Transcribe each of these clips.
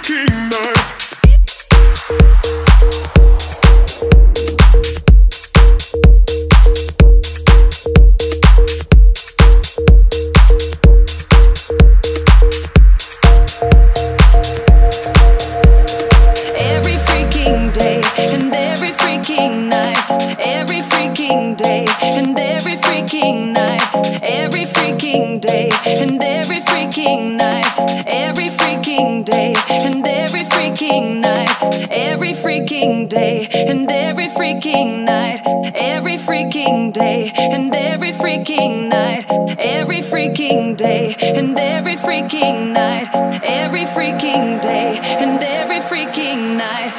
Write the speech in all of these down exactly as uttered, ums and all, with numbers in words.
freaking night. Every freaking day and every freaking night. Every freaking day and every freaking night. Every freaking day and every freaking night. Every freaking day and every freaking night. Every freaking day and every freaking night. Every freaking day and every freaking night. Every freaking day and every freaking night. Every freaking day and every freaking night.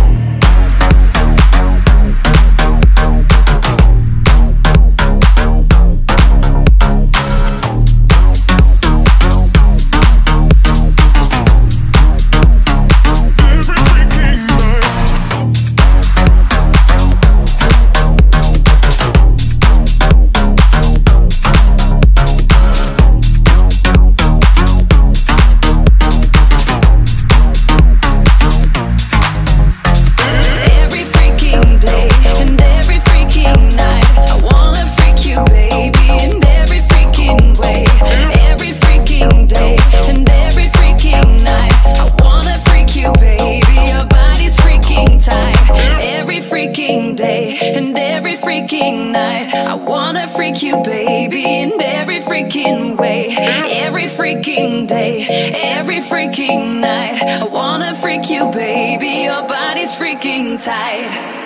And every freaking night, I wanna freak you, baby, in every freaking way. Every freaking day, every freaking night, I wanna freak you, baby, your body's freaking tight.